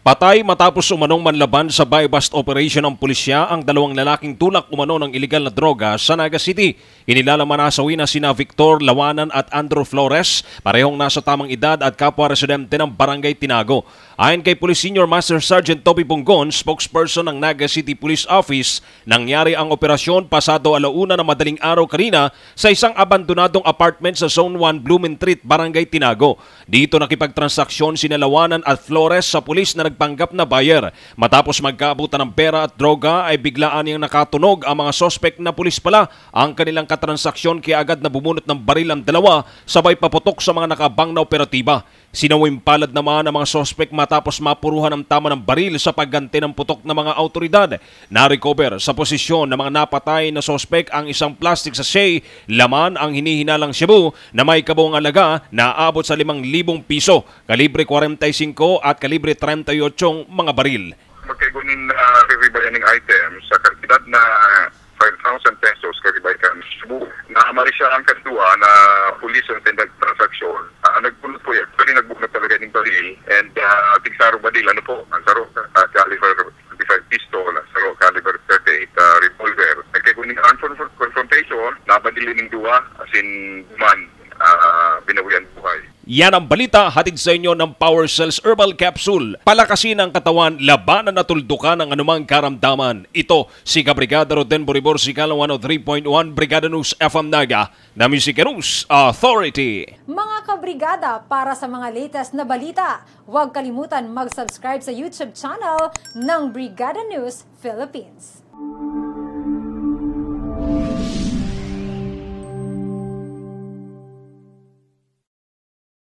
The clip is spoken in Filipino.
Patay matapos umanong manlaban sa buy-bust operation ng pulisya ang dalawang lalaking tulak umano ng iligal na droga sa Naga City. Kinilala manasawi na sina Victor Lawanan at Andrew Flores, parehong nasa tamang edad at kapwa residente ng Barangay Tinago. Ayon kay Police Senior Master Sergeant Toby Bungon, spokesperson ng Naga City Police Office, nangyari ang operasyon pasado 1:00 na madaling araw kanina sa isang abandonadong apartment sa Zone 1 Blumen Street, Barangay Tinago. Dito nakipagtransaksyon sina Lawanan at Flores sa pulis na nagpanggap na buyer. Matapos magkaabutan ng pera at droga ay biglaan niyang nakatunog ang mga sospek na pulis pala ang kanilang katransaksyon kaya agad na bumunot ng baril ang dalawa sabay paputok sa mga nakabang na operatiba. Sinawimpalad naman ang mga sospek matapos mapuruhan ng tama ng baril sa pagganti ng putok ng mga autoridad. Na-recover sa posisyon ng mga napatay na sospek ang isang plastic sachet, laman ang hinihinalang shabu na may kabuang alaga na aabot sa 5,000 piso, kalibre 45 at kalibre 38 mga baril. Magkaigunin karibayan ng items sa kantidad na 5,000 pesos karibayan shabu. Naamari siya ang kadua na police ang transaksyon. Nagpunot po yan. Actually, nagbuk na talaga ng baril. And tigsaro baril, ano po? Ang saro, caliber 25 pistol, saro, caliber 38 revolver. Nagkagunin ang confrontation, nabadilin ng duwa, as in, binawian buhay. Yan ang balita, hatid sa inyo ng Power Cells Herbal Capsule. Palakasin ang katawan, labanan at tuldukan ang anumang karamdaman. Ito si Kabrigada Roden Boribor Sigalang 103.1 Brigada News FM Naga na Music News Authority. Mga kabrigada, para sa mga latest na balita, huwag kalimutan mag-subscribe sa YouTube channel ng Brigada News Philippines.